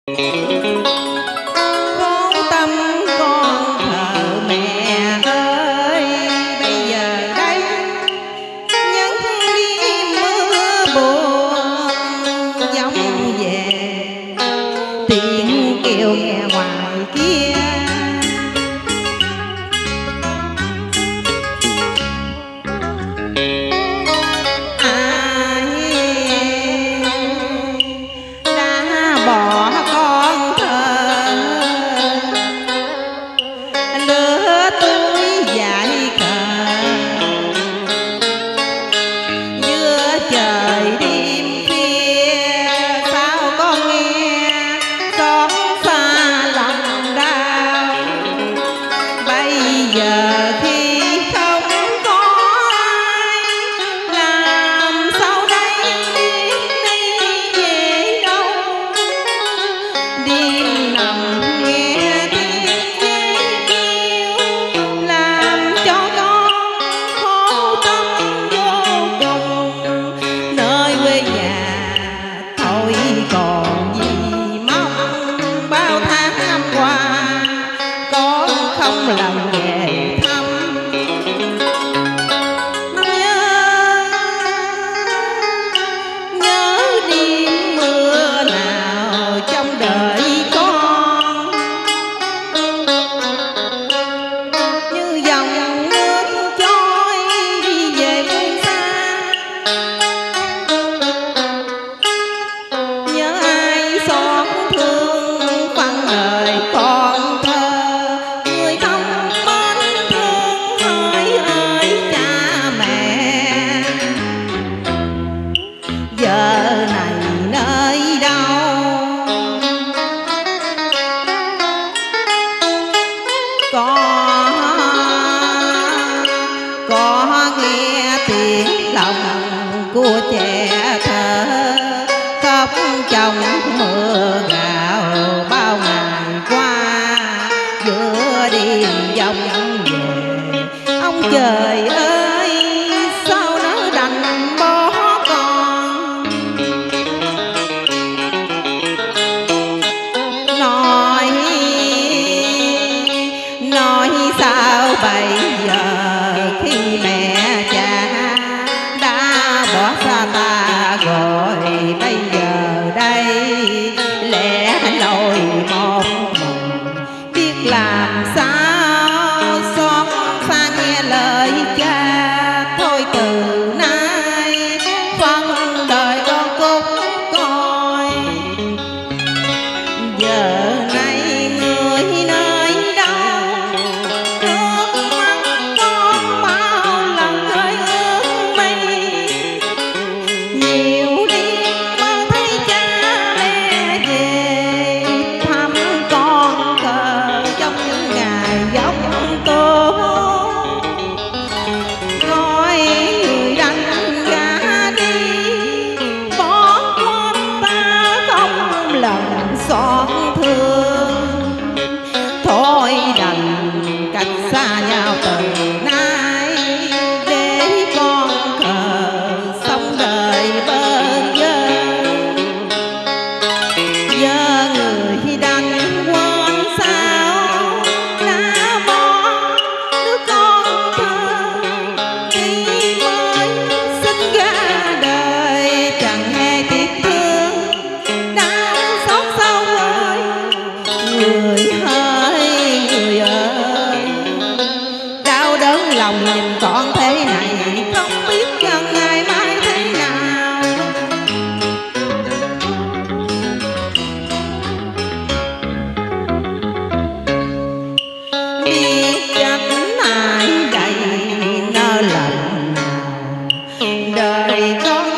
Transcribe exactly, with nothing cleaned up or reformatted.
Con tâm con thờ mẹ ơi, bây giờ đây những đêm mưa buồn vọng về, tiếng kêu nghe ngoài kia. Giờ khi không có ai, làm sao đây biết đi về đâu, đêm nằm nghe tiếng dây kêu, làm cho con khổ tâm vô cùng. Nơi quê nhà thôi còn gì mong, bao tháng năm qua con không lần về thăm. Nhớ, nhớ đêm mưa nào trong đời con, như dòng nước trôi đi về phương xa. Nhớ ai xót thương phần đời con thơ, người không mến thương hỡi ơi cha mẹ. Giờ này nơi đâu có có nghe tiếng lòng của trẻ thơ khóc trong mưa gạo bao ngày qua. Giữa đêm vọng về, ông trời ơi sao nó đành bỏ con. Nói nói sao bây giờ khi mẹ cha đã bỏ xa ta rồi, bây giờ đây lẻ loi một mình biết làm sao xót xa nghe lời cha. Thôi từ nay phân đời con cút coi, giờ này người nơi đâu, nước mắt con bao lần hơi ướt mi. Nhiều đêm mơ thấy cha mẹ về thăm con thờ trong những ngày dốc tô. Coi người đánh gã đi, bỏ quên ta không lần xót thương. Thôi đành cách xa nhau từ nay, để con thờ sống đời bơ vơ. Giờ người đành quên sao đã bỏ đứa con thơ khi mới sinh ra đời. Chẳng hề tiếc thương đã xót sao ơi, người ơi người ơi. Đau đớn lòng nhìn con thế này, không biết gần ngày mai thế nào. Biết trách ai đây nỡ lòng nào, đời con